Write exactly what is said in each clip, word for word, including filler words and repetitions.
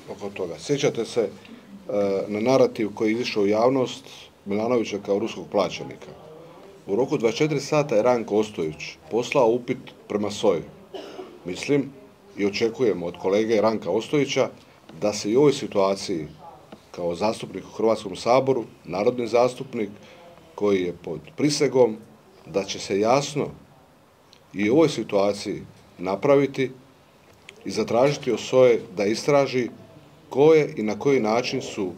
oko toga. Sjećate se na narativ koji je izišao u javnost Milanovića kao ruskog plaćenika. U roku dvadeset četiri sata je Ranko Ostojić poslao upit prema S O I. Mislim i očekujemo od kolege Ranka Ostojića da se i u ovoj situaciji kao zastupnik u Hrvatskom saboru, narodni zastupnik koji je pod prisegom, da će se jasno i u ovoj situaciji napraviti i zatražiti od S O E da istraži koje i na koji način su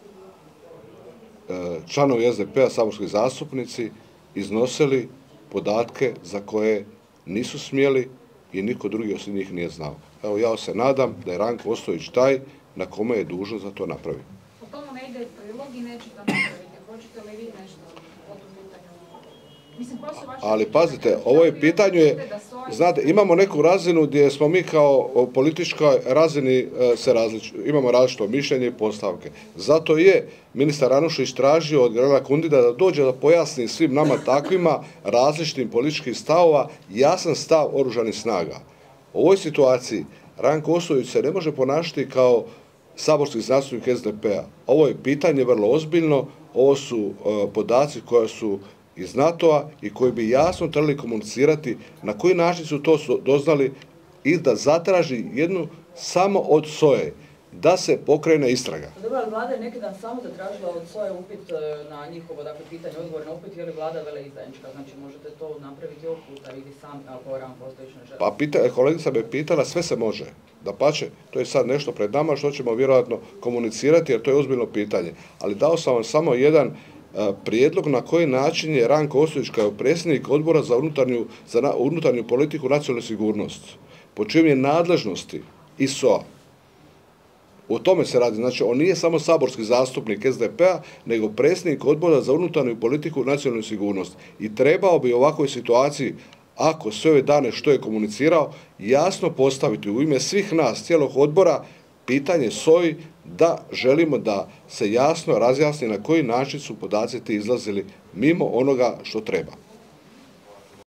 članovi S D P-a, saborski zastupnici, iznosili podatke za koje nisu smjeli i niko drugi osim njih nije znao. Evo, ja se nadam da je Ranko Ostojić taj na kome je dužan za to napraviti. Po tomu ne ide prilog i nećete napraviti. Hoćete li vi nešto o tom pitanju? Mislim, koje su vaše... Ali pazite, ovo je pitanje, je, znate, imamo neku razinu gdje smo mi kao o političkoj razini se različ, imamo različito mišljenje i postavke. Zato je ministar Anušić tražio od generala Kundida da dođe da pojasni svim nama takvima različitim političkih stavova jasan stav oružanih snaga. U ovoj situaciji Ranko Ostojić se ne može ponašati kao saborski zastupnik S D P-a. Ovo je pitanje vrlo ozbiljno, ovo su uh, podaci koji su iz NATO-a i koji bi jasno trebali komunicirati na koji način su to doznali i da zatraži jednu samo od S O E da se pokrene istraga. Dobro, ali vlada je neki dan samo zatražila od S O E upit na njihovo, dakle, pitanje, odgovor na upit, je li vlada veleizdajnička? Znači, možete to napraviti ovog puta, vidi sam, ako Ranko Ostojić ne želi. Pa pita, kolegica me pitala, sve se može. Dapače, to je sad nešto pred nama što ćemo vjerojatno komunicirati, jer to je ozbiljno pitanje. Ali dao sam vam samo jedan uh, prijedlog na koji način je Ranko Ostojić kao predsjednik odbora za unutarnju, za na, unutarnju politiku i nacionalnu sigurnost, po čijem je nadležnosti i S O A. O tome se radi. Znači, on nije samo saborski zastupnik S D P-a, nego predsjednik odbora za unutarnju politiku i nacionalnu sigurnost. I trebao bi u ovakvoj situaciji, ako sve ove dane što je komunicirao, jasno postaviti u ime svih nas, cijelog odbora, pitanje S O I da želimo da se jasno razjasni na koji način su podaci ti izlazili mimo onoga što treba.